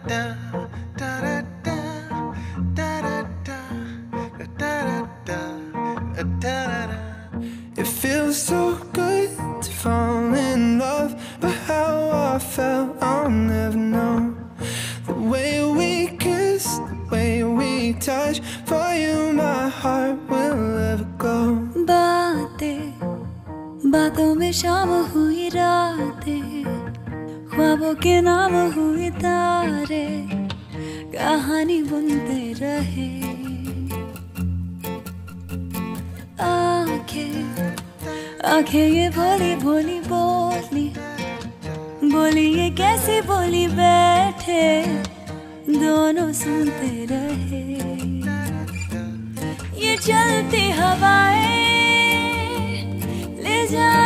It feels so good to fall in love, but how I felt I'll never know. The way we kiss, the way we touch, for you my heart will never go. बातों में शाम हुई रातें, ख्वाबों के नाम हुई तारे, कहानी बुनते रहे। आंखें ये भोली भोली बोली, बोली ये कैसी बोली, बैठे दोनों सुनते रहे। ये चलती हवाएं ले जा